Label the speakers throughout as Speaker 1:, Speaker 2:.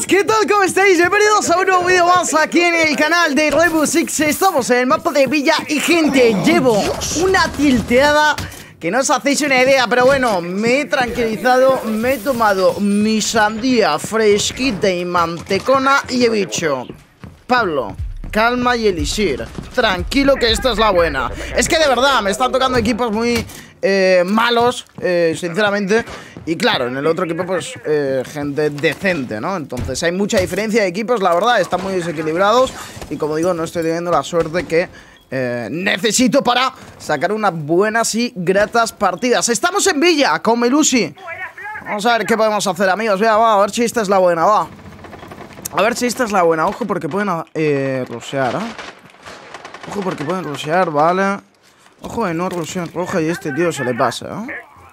Speaker 1: Chicos, ¿qué tal? ¿Cómo estáis? Bienvenidos a un nuevo vídeo más aquí en el canal de Rainbow Six. Estamos en el mapa de Villa y gente, llevo una tilteada que no os hacéis una idea, pero bueno, me he tranquilizado, me he tomado mi sandía fresquita y mantecona y he dicho: Pablo, calma y Elixir, tranquilo que esta es la buena. Es que de verdad me están tocando equipos muy malos, sinceramente. Y claro, en el otro equipo pues gente decente, ¿no? Entonces hay mucha diferencia de equipos, la verdad, están muy desequilibrados. Y como digo, no estoy teniendo la suerte que necesito para sacar unas buenas y gratas partidas. Estamos en Villa con Melusi. Vamos a ver qué podemos hacer, amigos. Va, a ver si esta es la buena, va. A ver si esta es la buena. Ojo porque pueden rushear, ¿eh? Ojo porque pueden rushear, vale. Ojo de no rushear roja y este tío se le pasa, ¿eh?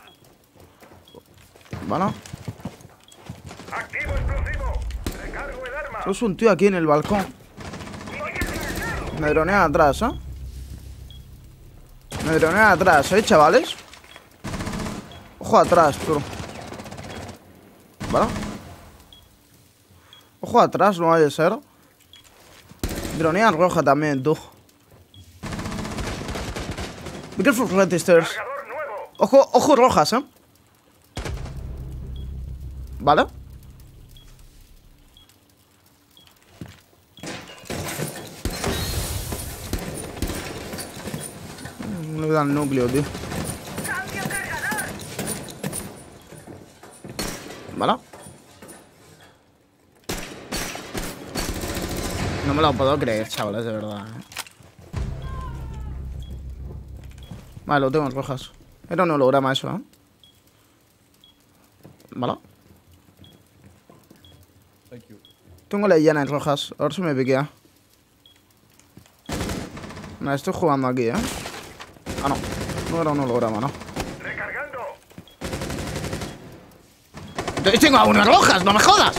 Speaker 1: Vale. Es un tío aquí en el balcón. Me dronean atrás, ¿eh? Me dronean atrás, chavales. Ojo atrás, tú. ¿Vale? Ojo atrás, no vaya a ser. Dronean roja también, tú. Be careful, registers. Ojo rojas, ¿eh? ¿Vale? No le da el núcleo, tío. ¿Vale? No me lo puedo creer, chavales, de verdad, ¿eh? Vale, lo tengo en rojas. Era un holograma eso, ¿eh? ¿Vale? Tengo la llana en rojas. A ver si me piquea. No, estoy jugando aquí, ¿eh? Ah, no. No era un holograma, ¿no? Entonces tengo a unas rojas, no me jodas.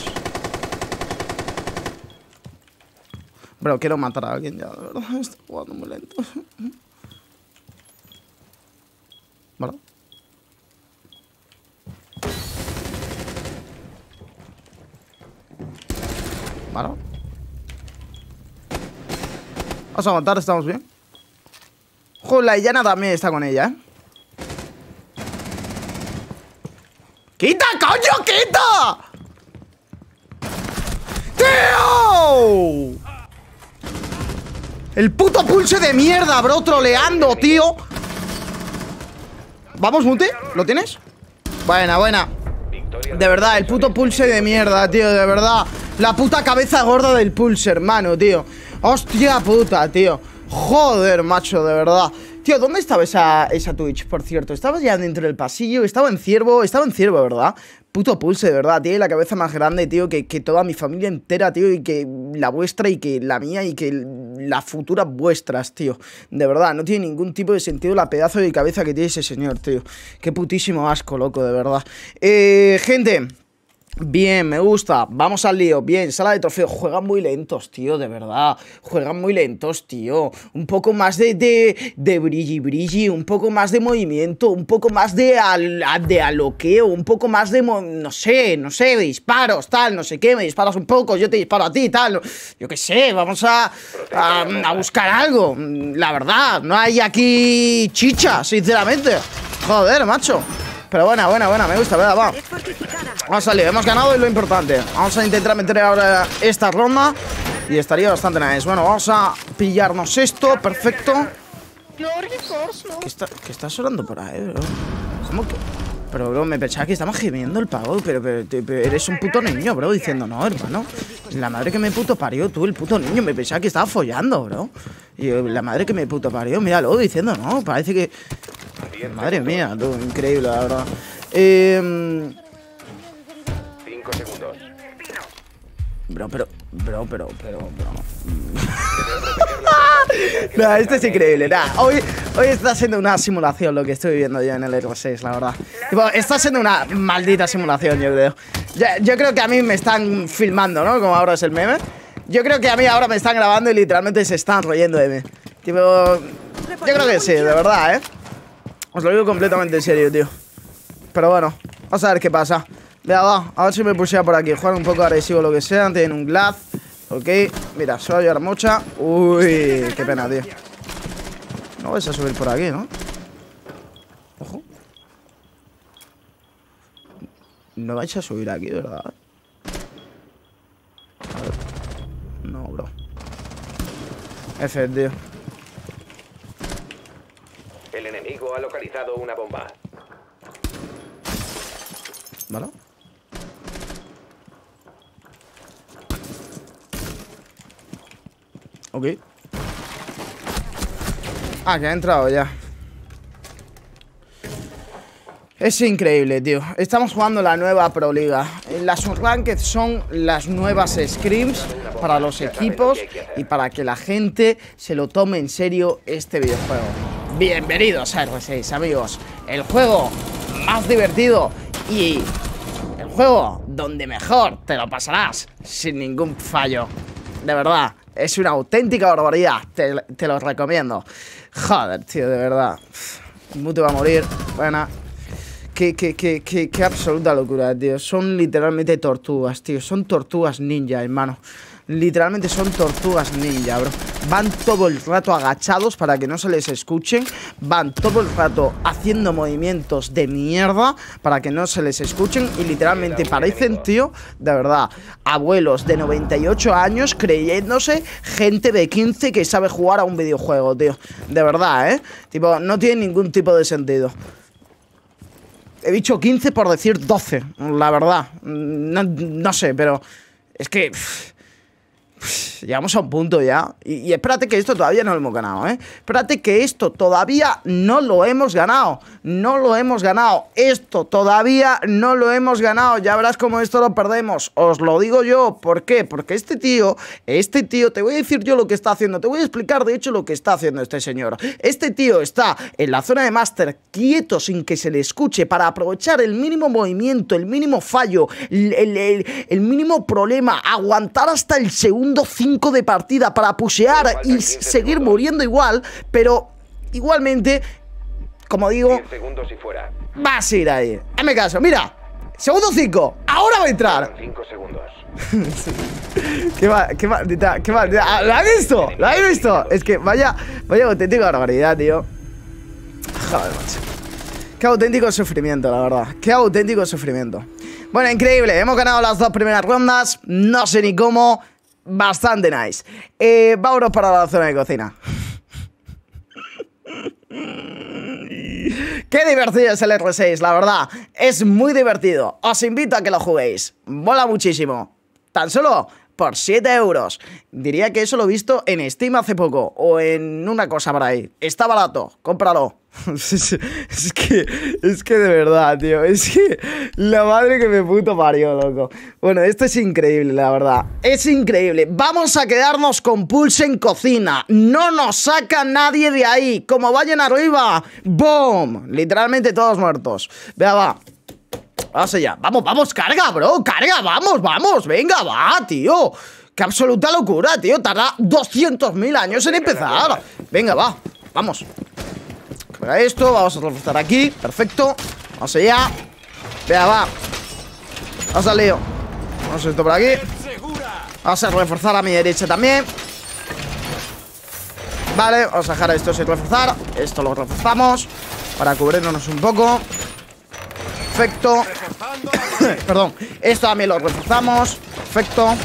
Speaker 1: Bro, quiero matar a alguien ya, de verdad. Estoy jugando muy lento. ¿Vale? ¿Vale? Vamos a aguantar, estamos bien. Ojo, la llana también está con ella, ¿eh? ¡Quita, coño, quita! ¡Tío! El puto pulse de mierda, bro, troleando, tío. Vamos, Mute, ¿lo tienes? Buena. De verdad, el puto pulse de mierda, tío, de verdad. La puta cabeza gorda del pulse, hermano, tío. Hostia puta, tío. Joder, macho, de verdad. Tío, ¿dónde estaba esa Twitch, por cierto? ¿Estaba ya dentro del pasillo? Estaba en ciervo, ¿verdad? Puto pulse, de verdad. Tiene la cabeza más grande, tío, que toda mi familia entera, tío. Y que la vuestra y que la mía y que las futuras vuestras, tío. De verdad, no tiene ningún tipo de sentido la pedazo de cabeza que tiene ese señor, tío. Qué putísimo asco, loco, de verdad. Gente... Bien, me gusta, vamos al lío. Bien, sala de trofeo, juegan muy lentos, tío, de verdad. Juegan muy lentos, tío. Un poco más de brilli, un poco más de movimiento, un poco más de aloqueo, un poco más de, no sé, disparos, tal, no sé qué. Me disparas un poco, yo te disparo a ti, tal. Yo qué sé, vamos a buscar algo. La verdad, no hay aquí chicha, sinceramente. Joder, macho. Pero buena, me gusta, ¿verdad? Va. Vamos a salir, hemos ganado y lo importante. Vamos a intentar meter ahora esta ronda y estaría bastante nice. Bueno, vamos a pillarnos esto, perfecto. ¿Qué está sonando por ahí, bro? ¿Cómo que? Pero, bro, me pensaba que estamos gimiendo el pavo. Pero eres un puto niño, bro, diciendo no, hermano. La madre que me puto parió, tú, el puto niño. Me pensaba que estaba follando, bro. Y la madre que me puto parió, míralo, diciendo no. Parece que... Madre mía, tú, increíble, la verdad.
Speaker 2: 5 segundos.
Speaker 1: Bro. No, esto es increíble, hoy está siendo una simulación lo que estoy viviendo yo en el R6, la verdad. Tipo, está siendo una maldita simulación, yo creo. Yo creo que a mí me están filmando, ¿no? Como ahora es el meme. Yo creo que a mí ahora me están grabando y literalmente se están riendo de mí. Tipo, yo creo que sí, de verdad, Os lo digo completamente en serio, tío. Pero bueno, vamos a ver qué pasa. Venga, va, a ver si me pusea por aquí. Jugar un poco agresivo, lo que sea. Tienen un glad. Ok, mira, se va a llevar mucha. Uy, qué pena, tío. No vais a subir por aquí, ¿no? Ojo. No vais a subir aquí, ¿verdad? A ver. No, bro. F, tío.
Speaker 3: El enemigo ha localizado una bomba.
Speaker 1: ¿Vale? Ok. Ah, que ha entrado ya. Es increíble, tío. Estamos jugando la nueva Pro Liga. Las Unranked son las nuevas scrims para los equipos y para que la gente se lo tome en serio este videojuego. Bienvenidos a R6, amigos. El juego más divertido y el juego donde mejor te lo pasarás sin ningún fallo. De verdad, es una auténtica barbaridad. Te lo recomiendo. Joder, tío, de verdad. Mute va a morir. Buena. Qué absoluta locura, tío. Son literalmente tortugas, tío. Son tortugas ninja, hermano. Literalmente son tortugas ninja, bro. Van todo el rato agachados para que no se les escuchen. Van todo el rato haciendo movimientos de mierda para que no se les escuchen. Y literalmente parecen, tío, de verdad, abuelos de 98 años creyéndose gente de 15 que sabe jugar a un videojuego, tío. De verdad, tipo, no tiene ningún tipo de sentido. He dicho 15 por decir 12, la verdad. No sé, pero es que llegamos a un punto ya. Y espérate que esto todavía no lo hemos ganado, Espérate que esto todavía no lo hemos ganado. No lo hemos ganado. Esto todavía no lo hemos ganado. Ya verás cómo esto lo perdemos. Os lo digo yo. ¿Por qué? Porque este tío, te voy a decir yo lo que está haciendo. Te voy a explicar, de hecho, lo que está haciendo este señor. Este tío está en la zona de máster quieto sin que se le escuche para aprovechar el mínimo movimiento, el mínimo fallo, el mínimo problema, aguantar hasta el segundo 5 de partida para pushear y seguir muriendo igual, pero igualmente, como digo, va a seguir ahí. Hazme caso, mira, segundo 5, ahora va a entrar.
Speaker 3: 5 segundos.
Speaker 1: Qué maldita. ¿Lo has visto? ¿Lo has visto? Es que vaya auténtica barbaridad, tío. Joder, macho. Qué auténtico sufrimiento, la verdad. Qué auténtico sufrimiento. Bueno, increíble, hemos ganado las 2 primeras rondas. No sé ni cómo. Bastante nice. Vámonos para la zona de cocina. Qué divertido es el R6, la verdad. Es muy divertido. Os invito a que lo juguéis. Mola muchísimo. Tan solo por 7 euros. Diría que eso lo he visto en Steam hace poco. O en una cosa por ahí. Está barato, cómpralo. Es que de verdad, tío. Es que la madre que me puto parió, loco. Bueno, esto es increíble, la verdad. Es increíble. Vamos a quedarnos con Pulse en cocina. No nos saca nadie de ahí. Como vayan arriba, ¡boom! Literalmente todos muertos. Vea, va. Vamos allá. Vamos, carga, bro. Carga, vamos. Venga, va, tío. Qué absoluta locura, tío. Tarda 200.000 años en empezar. Venga, va. Vamos. Carga esto. Vamos a reforzar aquí. Perfecto. Vamos allá. Venga, va. Vamos al lío. Vamos esto por aquí. Vamos a reforzar a mi derecha también. Vale, vamos a dejar esto sin reforzar. Esto lo reforzamos para cubrirnos un poco. Perfecto. Perdón. Esto también lo reforzamos. Perfecto.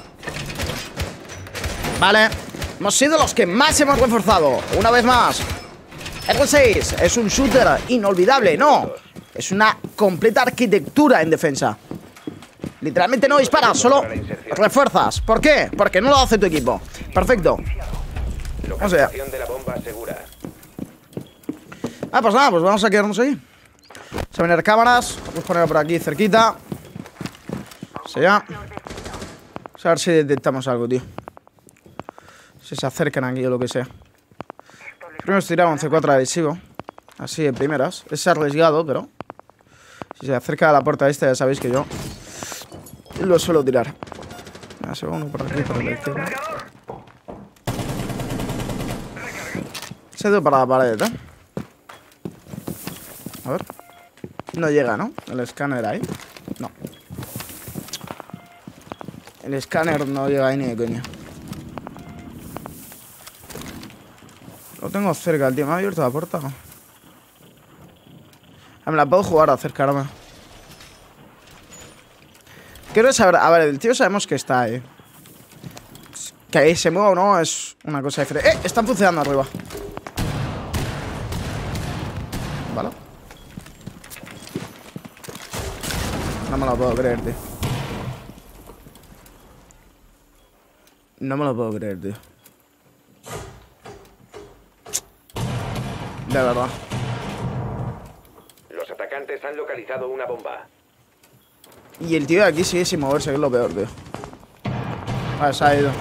Speaker 1: Vale. Hemos sido los que más hemos reforzado. Una vez más. R6 es un shooter inolvidable. No. Es una completa arquitectura en defensa. Literalmente no disparas, solo refuerzas. ¿Por qué? Porque no lo hace tu equipo. Perfecto. Vamos allá. Ah, pues nada, pues vamos a quedarnos ahí. Vamos a venir cámaras. Vamos a ponerlo por aquí cerquita. Vamos allá. Vamos a ver si detectamos algo, tío. Si se acercan aquí o lo que sea. Primero tiramos un C4 adhesivo. Así de primeras. Es arriesgado, pero si se acerca a la puerta esta, ya sabéis que yo lo suelo tirar. Se va uno por aquí, por la izquierda. Se ha ido para la pared, A ver. No llega, ¿no? El escáner ahí. No. El escáner no llega ahí ni de coña. Lo tengo cerca, el tío. ¿Me ha abierto la puerta? Me la puedo jugar a acercarme. Quiero saber... A ver, el tío sabemos que está ahí. Que se mueva o no es una cosa diferente. Están funcionando arriba. Vale. No me lo puedo creer, tío. No me lo puedo creer, tío. De verdad.
Speaker 3: Los atacantes han localizado una bomba.
Speaker 1: Y el tío de aquí sigue sin moverse, que es lo peor, tío. Vale, se ha ido.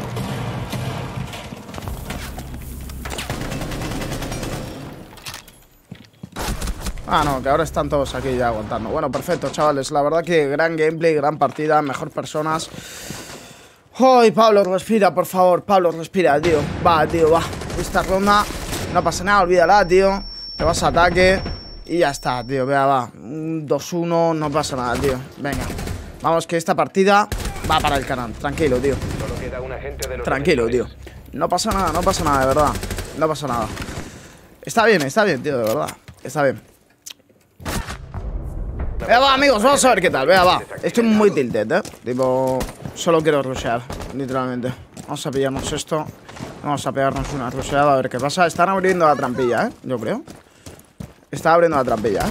Speaker 1: Ah, no, que ahora están todos aquí ya aguantando. Bueno, perfecto, chavales. La verdad que gran gameplay, gran partida, mejor personas. ¡Ay, Pablo, respira, por favor! Pablo, respira, tío. Va, tío, va. Esta ronda no pasa nada, olvídala, tío. Te vas a ataque y ya está, tío. Vea, va. 2-1, no pasa nada, tío. Venga. Vamos, que esta partida va para el canal. Tranquilo, tío.
Speaker 3: Solo queda un agente de los
Speaker 1: Tranquilo, tío.
Speaker 3: enemigos.
Speaker 1: No pasa nada, de verdad. No pasa nada. Está bien, tío, de verdad. Está bien. Venga, va, amigos, vamos a ver qué tal. Venga, va. Estoy muy tilted, tipo, solo quiero rushear, literalmente. Vamos a pillarnos esto. Vamos a pegarnos una rusheada a ver qué pasa. Están abriendo la trampilla, yo creo. Está abriendo la trampilla,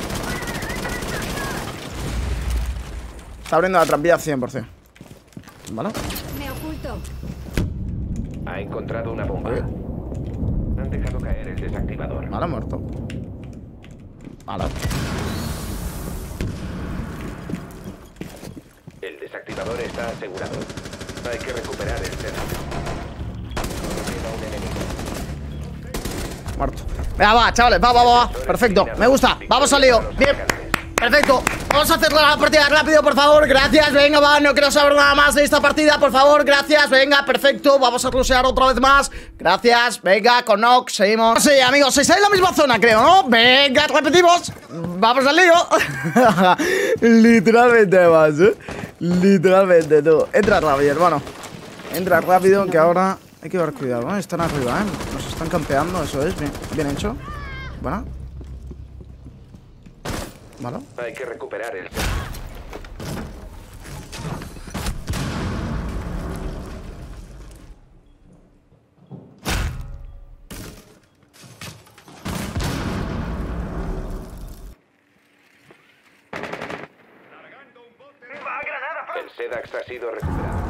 Speaker 1: Está abriendo la trampilla 100%. ¿Vale?
Speaker 4: Me oculto.
Speaker 3: Ha encontrado una bomba. Han dejado caer el desactivador.
Speaker 1: Vale, muerto. Vale.
Speaker 3: El desactivador está asegurado. Hay que recuperar el centro. Queda un enemigo.
Speaker 1: Muerto. Venga, va, chavales, va. Perfecto, me gusta. Vamos al lío. Bien. Perfecto. Vamos a hacer la partida rápido, por favor. Gracias, venga, va. No quiero saber nada más de esta partida, por favor. Gracias, venga, perfecto. Vamos a rushear otra vez más. Gracias, venga, con Nox, seguimos. Sí, amigos, estáis en la misma zona, creo, ¿no? Venga, repetimos. Vamos al lío. Literalmente más, Literalmente, tú. Entra rápido, hermano. Entra rápido, que ahora hay que llevar cuidado, ¿no? Están arriba, Nos están campeando, eso es. Bien hecho. Bueno. Vale.
Speaker 3: Hay que recuperar el centro. El Sedax ha sido recuperado.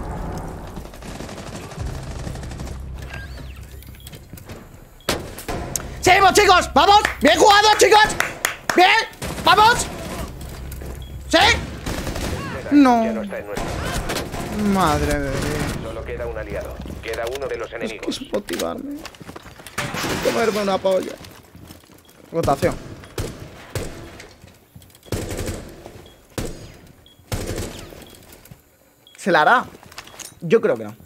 Speaker 1: ¡Seguimos, chicos! ¡Vamos! ¡Bien jugado, chicos! ¡Bien! ¡Vamos! ¿Sí? No.
Speaker 3: Ya no está en nuestra.
Speaker 1: Madre de Dios.
Speaker 3: Solo queda un aliado. Queda uno de los enemigos.
Speaker 1: Es motivarme. Comerme una polla. Rotación. ¿Se la hará? Yo creo que no.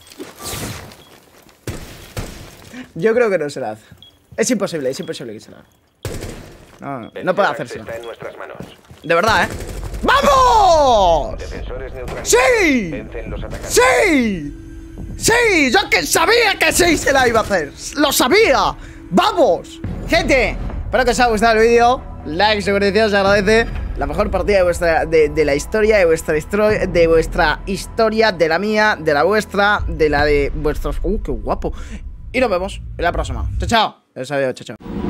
Speaker 1: Yo creo que no se la hace. Es imposible que se la haga. No puede hacérselo.
Speaker 3: Está en nuestras manos.
Speaker 1: De verdad, ¡vamos!
Speaker 3: Defensores neutrales.
Speaker 1: ¡Sí!
Speaker 3: Vencen los atacantes.
Speaker 1: ¡Sí! ¡Sí! ¡Yo que sabía que sí se la iba a hacer! ¡Lo sabía! ¡Vamos! Gente, espero que os haya gustado el vídeo. Like, suscripción, se agradece. La mejor partida de vuestra de la historia, de vuestra historia, de la mía, de la vuestra, de la de vuestros... ¡qué guapo! Y nos vemos en la próxima. Chao, chao. Os adiós, chao, chao.